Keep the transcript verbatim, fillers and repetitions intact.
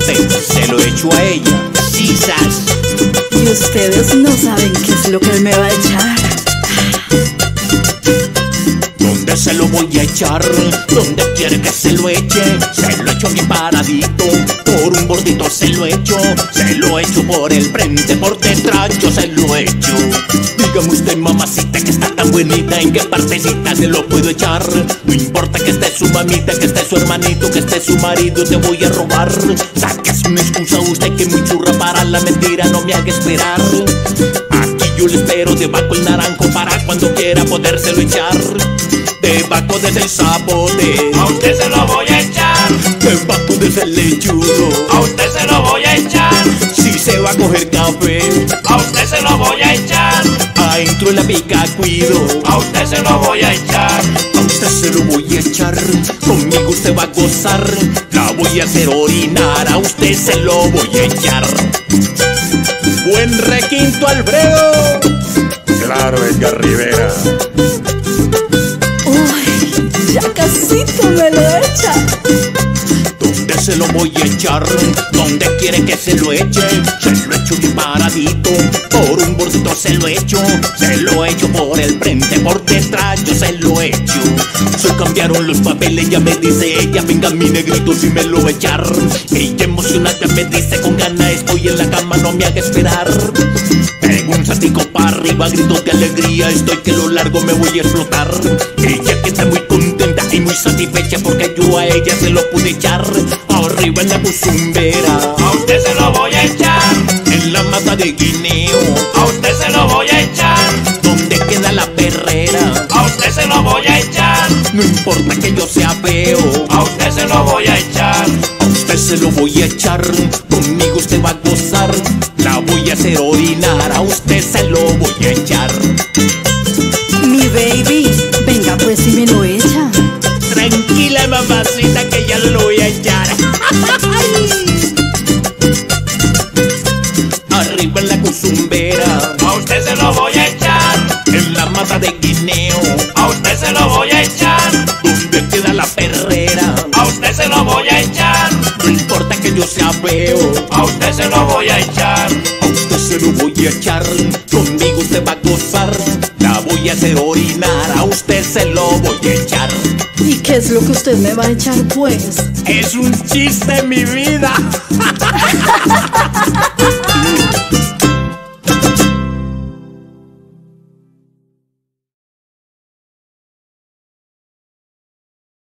importe, se lo echo a ella. Sisas. Y ustedes no saben qué es lo que él me va a echar. ¿Dónde se lo voy a echar? ¿Dónde quiere que se lo eche? Se lo echo bien paradito, por un bordito se lo echo. Se lo echo por el frente, por detrás yo se lo echo. Dígame usted, mamacita, que está tan bonita, ¿en qué partecita se lo puedo echar? No importa que esté su mamita, que esté su hermanito, que esté su marido, te voy a robar. Saques una excusa usted que es muy churra para la mentira, no me haga esperar. Aquí yo le espero debajo el naranjo para cuando quiera podérselo echar. Debajo desde el zapote, a usted se lo voy a echar. Debajo desde el lechudo, a usted se lo voy a echar. Si se va a coger café, a usted se lo voy a echar. adentro en la pica cuido, a usted se lo voy a echar. a usted se lo voy a echar. Conmigo usted va a gozar, la voy a hacer orinar, a usted se lo voy a echar. Buen requinto, Alfredo. Claro, Edgar Rivera. Uy, ya casito me lo echa. ¿Dónde se lo voy a echar? ¿Dónde quiere que se lo eche? Se lo echo bien paradito, por un bordito se lo echo. Se lo echo por el frente, por detrás yo se lo echo. Se cambiaron los papeles, ya me dice ella, venga mi negrito si me lo va a echar. Ella emocionada me dice con ganas, estoy en la cama, no me haga esperar. Pego un saltico para arriba, grito de alegría, estoy que lo largo me voy a explotar. Ella que está muy contenta y muy satisfecha porque yo a ella se lo pude echar. Arriba en la buzumbera, a usted se lo voy a echar. en la mata de guineo, a usted se lo voy a echar. donde queda la perrera, a usted se lo voy a echar. no importa que yo sea feo, a usted se lo voy a echar. a usted se lo voy a echar. Conmigo usted va a gozar, la voy a hacer orinar, a usted se lo voy a echar. Mi baby, venga pues si me lo echa. Tranquila, mamacita, que ya lo voy a echar. Arriba en la cuzumbera, a usted se lo voy a echar. en la mata de guineo, a usted se lo voy a echar. donde queda la perrera, a usted se lo voy a echar. no importa que yo sea feo, a usted se lo voy a echar. a usted se lo voy a echar. Conmigo usted va a gozar, la voy a hacer orinar, a usted se lo voy a echar. ¿Y qué es lo que usted me va a echar pues? Es un chiste, mi vida.